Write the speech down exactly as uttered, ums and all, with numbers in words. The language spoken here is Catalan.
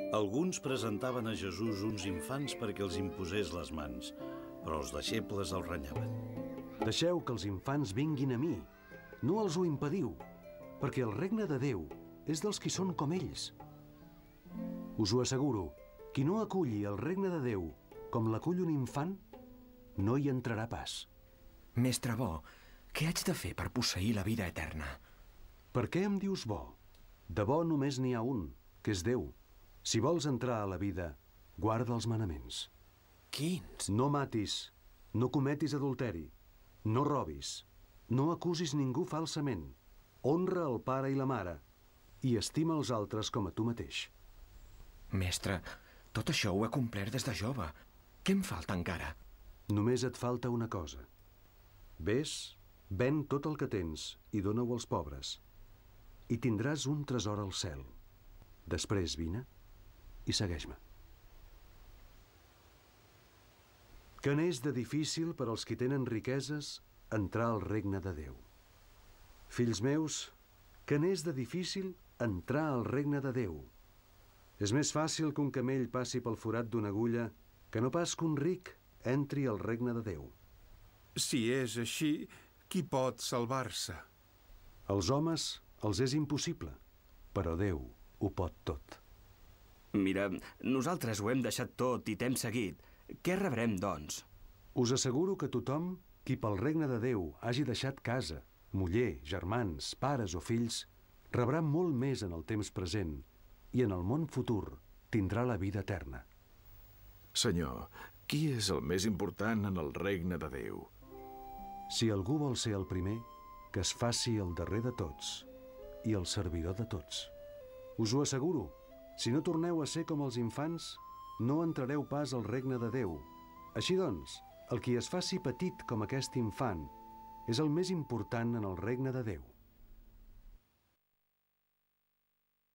Alguns presentaven a Jesús uns infants perquè els imposés les mans, però els deixebles el renyaven. Deixeu que els infants vinguin a mi, no els ho impediu, perquè el regne de Déu és dels qui són com ells. Us ho asseguro, qui no aculli el regne de Déu com l'acull un infant, no hi entrarà pas. Mestre bo, què haig de fer per posseir la vida eterna? Per què em dius bo? De bo només n'hi ha un, que és Déu. Si vols entrar a la vida, guarda els manaments. Quins? No matis, no cometis adulteri, no robis, no acusis ningú falsament, honra el pare i la mare i estima els altres com a tu mateix. Mestre, tot això ho he complert des de jove. Què em falta encara? Només et falta una cosa. Ves, ven tot el que tens i dona-ho als pobres, i tindràs un tresor al cel. Després vine i segueix-me. Que n'és de difícil per als qui tenen riqueses entrar al regne de Déu. Fills meus, que n'és de difícil entrar al regne de Déu. És més fàcil que un camell passi pel forat d'una agulla que no pas que un ric entri al regne de Déu. Si és així, qui pot salvar-se? Als homes els és impossible, però Déu ho pot tot. Mira, nosaltres ho hem deixat tot i t'hem seguit. Què rebrem, doncs? Us asseguro que tothom qui pel regne de Déu hagi deixat casa, muller, germans, pares o fills, rebrà molt més en el temps present i en el món futur tindrà la vida eterna. Senyor, qui és el més important en el regne de Déu? Si algú vol ser el primer, que es faci el darrer de tots i el servidor de tots. Us ho asseguro, si no torneu a ser com els infants, no entrareu pas al regne de Déu. Així doncs, el qui es faci petit com aquest infant és el més important en el regne de Déu.